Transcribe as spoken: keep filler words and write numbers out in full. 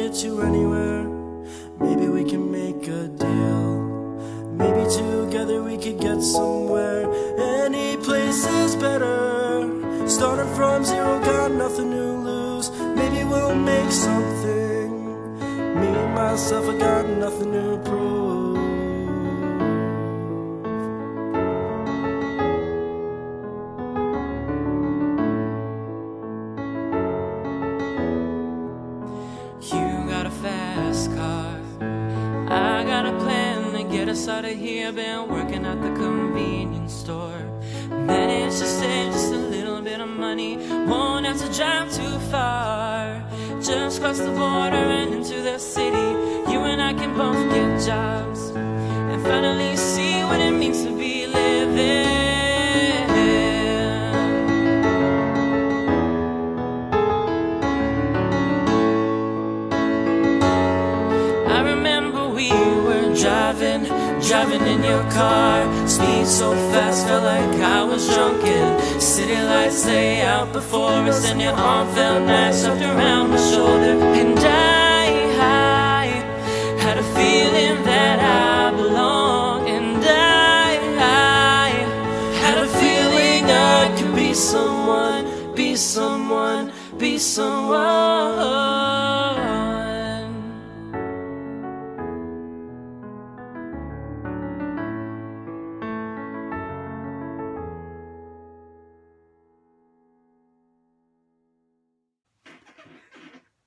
get you anywhere. Maybe we can make a deal. Maybe together we could get somewhere. Any place is better. Starting from zero, got nothing to lose. Maybe we'll make something. Me and myself, I got nothing to prove. You got a fast car, I got a plan to get us out of here. Been working at the convenience store. Managed to save just a little bit of money. Won't have to drive too far. Just cross the border and into the city. You and I can both get jobs and finally see what it means to be living. I remember we were driving, driving in your car. Speed so fast, felt like I was drunk. And city lights lay out before us, and your arm felt nice wrapped around my shoulder. And I, I had a feeling that I belong. And I, I had a feeling I could be someone, be someone, be someone.